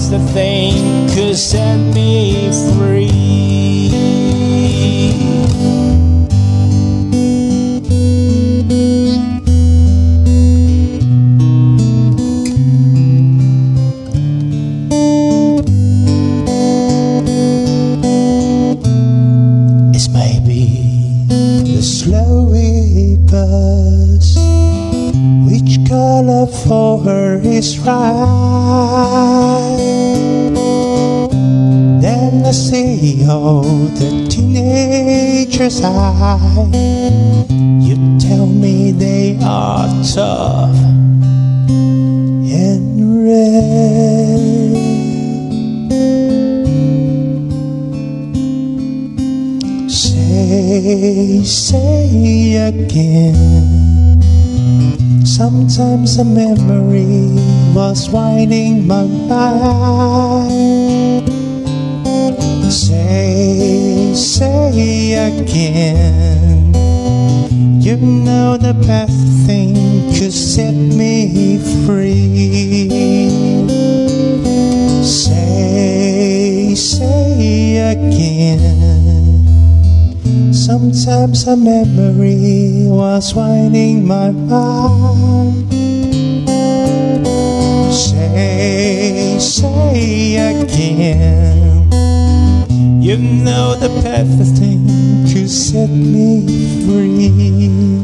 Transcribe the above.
best thing could set me free. It's maybe the slow bus. Which color for her is right? Then I see all the teenagers' eyes. You tell me they are tough and red. Say again. Sometimes a memory was winding my mind. Say again. You know the best thing could set me free. Say again. Sometimes a memory was winding my mind. Say again. You know the perfect thing to set me free.